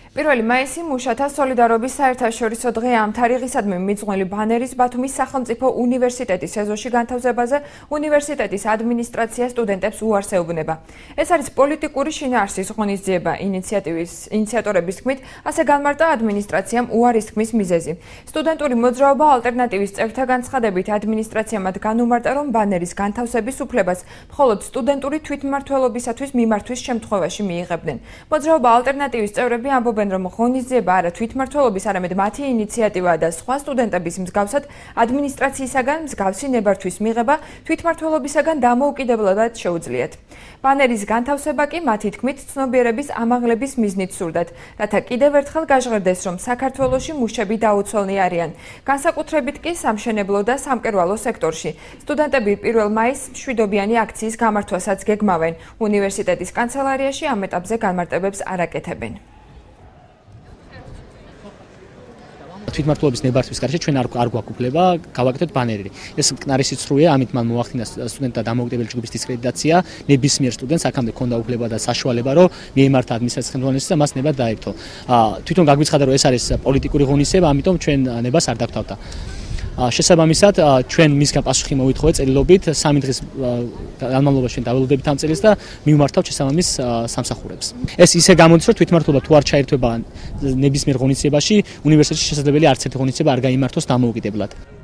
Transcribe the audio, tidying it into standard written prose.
პირველი მაისი მუშათა სოლიდარობის საერთაშორისო დღე ამ თარიღისადმი მიძღვნილი ბანერის ბათუმის სახელმწიფო უნივერსიტეტის ეზოში განთავსებაზე უნივერსიტეტის ადმინისტრაცია სტუდენტებს უარს ეუბნება. ეს არის პოლიტიკური შინაარსის ღონისძიება. ინიციატორების თქმით, ასე განმარტა ადმინისტრაციამ უარის თქმის მიზეზი. სტუდენტური მოძრაობა ალტერნატივის წევრთა განცხადებით ადმინისტრაციამ განუმარტა, რომ ბანერის განთავსების უფლებას მხოლოდ სტუდენტური თვითმმართველობისათვის მიმართვის შემთხვევაში მიიღებდნენ. მოძრაობა ალტერნატივის წევრები ამბობენ, რომ ღონისძიება არა თვითმმართველობის, არამედ მათი ინიციატივაა და სხვა სტუდენტების მსგავსად ადმინისტრაციისაგან მსგავსი ნებართვის მიღება თვითმმართველობისაგან დამოუკიდებლად შეუძლიათ. ბანერის განთავსება კი მათი თქმით ცნობიერების ამაღლების მიზნით სურდათ, რათა კიდევ ერთხელ გაჟღერდეს, რომ საქართველოში მუშები დაუცველნი არიან, განსაკუთრებით კი სამშენებლო და სამკერვალო სექტორში. სტუდენტები 1 მაისს მშვიდობიანი აქციის გამართვასაც გეგმავენ. უნივერსიტეტის კანცელარიაში ამ ეტაპზე განმარტებებს არ აკეთებენ. თვითმმართველობის ნებართვის გარშე ჩვენ არ გვაქვს უფლება გავაკეთოთ ბანერი. ეს მკნარი სიცრუეა, ამით მან მოახდინა სტუდენტთა დამოუკიდებელი ჯგუფის დისკრედიტაცია. ნებისმიერ სტუდენტს აქამდე ჰქონდა უფლება და საშუალება, რომ მიემართა ადმინისტრაციის ხელმძღვანელს და მას ნება დაეფთო. თვითონ გაგვიცხადა, რომ ეს არის პოლიტიკური ღონისძიება, ამიტომ ჩვენ ნებას არ დავთავდა. შესაბამისად, ჩვენ მისგან პასუხი მოვითხოვეთ წერილობით 3 დღის განმავლობაში ჩვენ დაველოდებით ამ წერილს და მივმართავთ შესაბამის სამსახურებს. ეს ისე გამოდის, რომ თვითმმართველობა თუ არ ჩაერთვება ნებისმიერ ღონისძიებაში, უნივერსიტეტში შესაძლებელი არც ერთი ღონისძიება არ გაიმართოს დამოუკიდებლად.